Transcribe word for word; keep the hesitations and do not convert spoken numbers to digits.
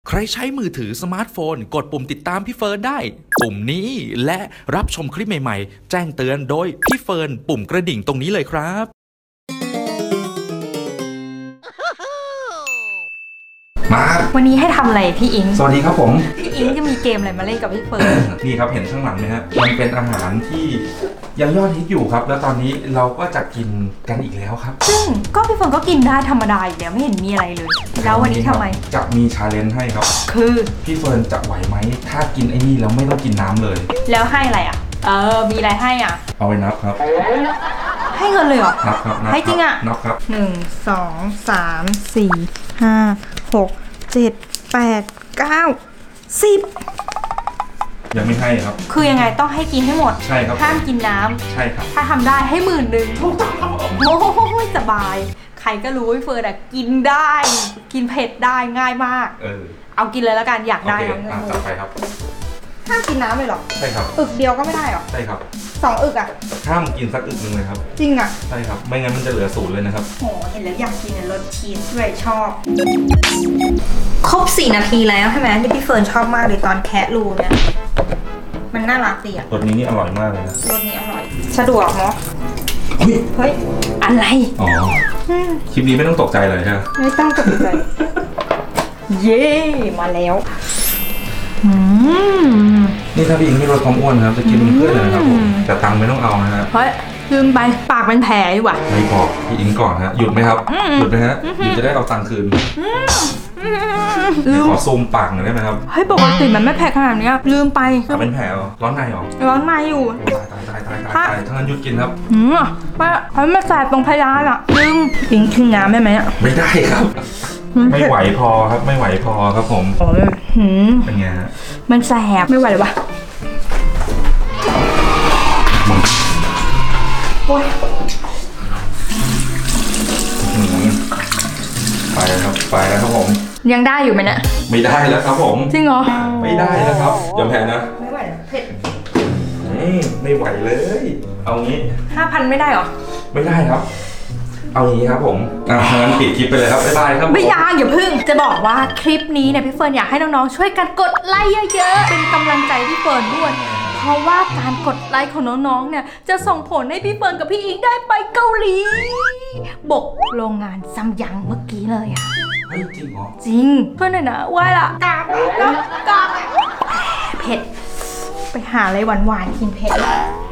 ใครใช้มือถือสมาร์ทโฟนกดปุ่มติดตามพี่เฟิร์นได้ปุ่มนี้และรับชมคลิปใหม่ๆแจ้งเตือนโดยพี่เฟิร์นปุ่มกระดิ่งตรงนี้เลยครับมาวันนี้ให้ทำอะไรพี่อิงสวัสดีครับผมพี่อิงจะมีเกมอะไรมาเล่นกับพี่เฟิร์นนี่ครับเห็นข้างหลังไหมฮะมันเป็นอาหารที่ยังยอดฮิตอยู่ครับแล้วตอนนี้เราก็จะกินกันอีกแล้วครับซึ่งก็พี่เฟิร์นก็กินได้ธรรมดาอยู่แล้วไม่เห็นมีอะไรเลยแล้ววันนี้ทำไมจะมีชาเลนจ์ให้ครับคือพี่เฟิร์นจะไหวไหมถ้ากินไอ้นี่แล้วไม่ต้องกินน้ำเลยแล้วให้อะไรอ่ะเออมีอะไรให้อ่ะเอาไปนับครับให้เงินเลยเหรอนับครับให้จริงอ่ะนับครับหนึ่งสองสามสี่ห้าหกเจ็ดแปดเก้าสิบยังไม่ให้ครับคือยังไงต้องให้กินให้หมดใช่ครับห้ามกินน้ำใช่ครับถ้าทำได้ให้หมื่นหนึ่งถูกต้องครับโอ้ยสบายใครก็รู้ว่าเฟิร์นอะกินได้กินเผ็ดได้ง่ายมากเออเอากินเลยแล้วกันอยากได้ทั้งนั้นจัดไปครับห้ามกินน้ำเลยหรอใช่ครับอึกเดียวก็ไม่ได้หรอใช่ครับสองอึกอะห้ามกินสักอึกนึงเลยครับจริงอะใช่ครับไม่งั้นมันจะเหลือศูนย์เลยนะครับโหเห็นแล้วอยากกินรสชีสด้วยชอบครบสี่นาทีแล้วใช่ไหมที่พี่เฟิร์นชอบมากเลยตอนแคะรูเนี่ยมันน่ารักดีอะรสนี้นี่อร่อยมากเลยนะรสนี้อร่อยสะดวกเนาะเฮ้ยอะไรอ๋อคลิปนี้ไม่ต้องตกใจเลยใช่ไหมไม่ต้องตกใจเย้มาแล้วนี่ถ้าพี่อิงไม่ลดความอ้วนครับจะกินเพื่อนเลยนะครับผมแต่ตังค์ไม่ต้องเอานะฮะเฮ้ยลืมไปปากเป็นแผลอยู่ว่ะไม่บอกพี่อิงก่อนฮะหยุดไหมครับหยุดไหมฮะหยุดจะได้เอาตังค์คืนขอซูมปากหน่อยได้ไหมครับเฮ้ยปกติมันไม่แผลขนาดนี้ลืมไปเป็นแผลเหรอร้อนในเหรอร้อนในอยู่ตายตายตายตายตายทั้งนั้นหยุดกินครับอืมว่าเขาไม่แสบตรงพยานอ่ะลืมอิงกินน้ำได้ไหมอ่ะไม่ได้ครับไม่ไหวพอครับไม่ไหวพอครับผมอ๋อหืมเป็นไงฮะมันแสบไม่ไหวเลยปะโอ้ยไปแล้วครับไปแล้วครับผมยังได้อยู่ไหมเนี่ยไม่ได้แล้วครับผมจริงเหรอไม่ได้แล้วครับยอมแพ้นะไม่ไหวเผ็ดไม่ไหวเลยเอางี้ห้าพันไม่ได้หรอไม่ได้ครับเอางี้ครับผมอ่ะงั้นปิดคลิปไปเลยครับบ๊ายบายครับไม่ยากอย่าพึ่งจะบอกว่าคลิปนี้เนี่ยพี่เฟิร์นอยากให้น้องๆช่วยกันกดไลค์เยอะๆเป็นกำลังใจพี่เฟิร์นด้วยเพราะว่าการกดไลค์ของน้องๆเนี่ยจะส่งผลให้พี่เฟิร์นกับพี่อิงได้ไปเกาหลีบกโรงงานซัมยังเมื่อกี้เลยอะเฮ้ยจริงเหรอจริงเพื่อนหน่อยนะว่าล่ะกากกากกากเผ็ดไปหาอะไรหวานๆกินเผ็ด